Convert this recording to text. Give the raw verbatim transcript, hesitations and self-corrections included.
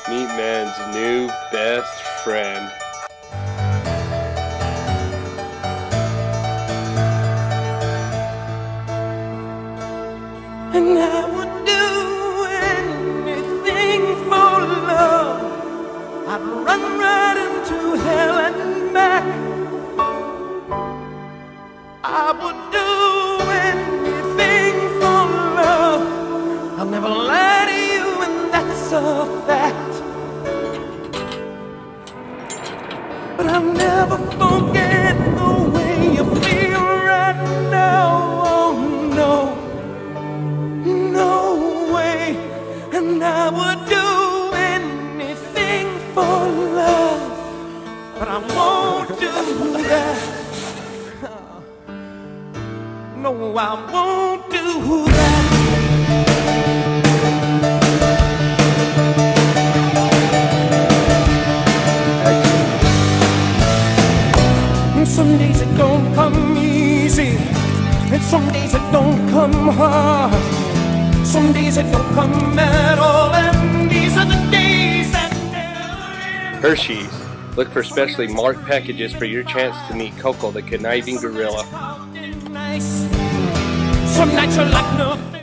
Meet man's new best friend. And I would do anything for love. I'd run right into hell and back. I would do anything for love. I'll never lie to you, and that's a fact. But I'll never forget the way you feel right now. Oh no, no way. And I would do anything for love, but I won't do that. No, I won't do that. Some days it don't come easy, and some days it don't come hard. Some days it don't come at all, and these are the days that never end. Hershey's. Look for specially marked packages for your chance to meet Coco the conniving gorilla. Some nights are like nothing.